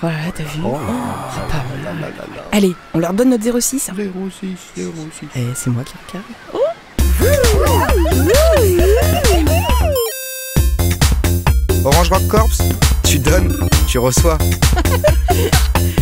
Voilà, t'as vu? Oh, C'est pas mal. Allez, on leur donne notre 06. 06. Et c'est moi qui regarde. Orange Rock Corps, tu donnes, tu reçois.